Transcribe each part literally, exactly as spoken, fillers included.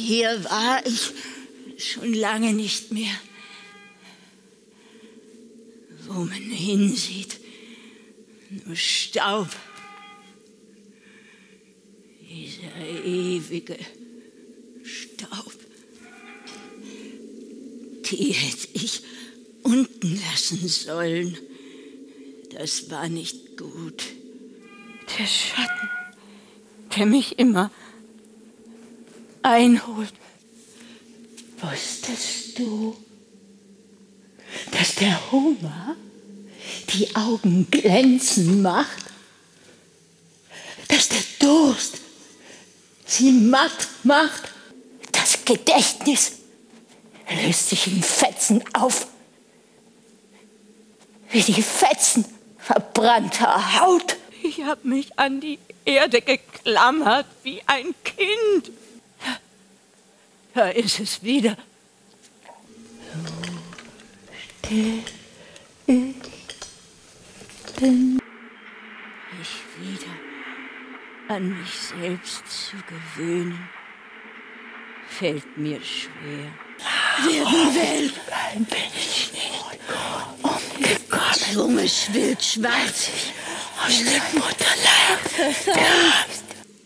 Hier war ich schon lange nicht mehr. Wo man hinsieht, nur Staub. Dieser ewige Staub. Die hätte ich unten lassen sollen. Das war nicht gut. Der Schatten, der mich immer einholt. Wusstest du, dass der Hunger die Augen glänzen macht? Dass der Durst sie matt macht? Das Gedächtnis löst sich in Fetzen auf, wie die Fetzen verbrannter Haut. Ich habe mich an die Erde geklammert wie ein Kind. Da ist es wieder. So still ich bin. Mich wieder an mich selbst zu gewöhnen, fällt mir schwer. Werden will. Bin ich nicht umgekommen. Die Zunge schwillt schwarz aus dem Mutterleib der Angst.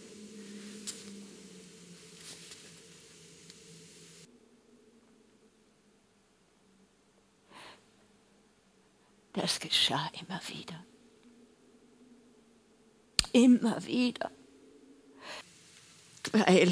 Das geschah immer wieder. Immer wieder. Weil,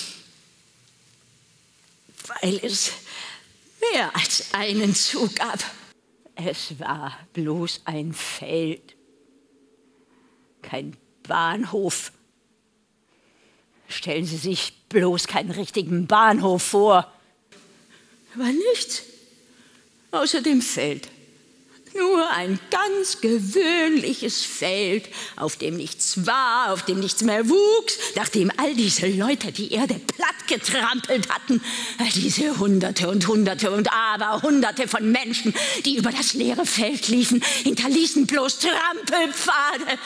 weil es mehr als einen Zug gab. Es war bloß ein Feld, kein Bahnhof. Stellen Sie sich bloß keinen richtigen Bahnhof vor. Aber nichts außer dem Feld. Nur ein ganz gewöhnliches Feld, auf dem nichts war, auf dem nichts mehr wuchs, nachdem all diese Leute die Erde platt getrampelt hatten. All diese Hunderte und Hunderte und Aberhunderte von Menschen, die über das leere Feld liefen, hinterließen bloß Trampelpfade.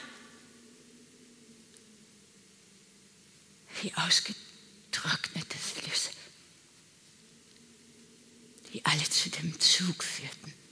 Wie ausgetrocknete Flüsse, die alle zu dem Zug führten.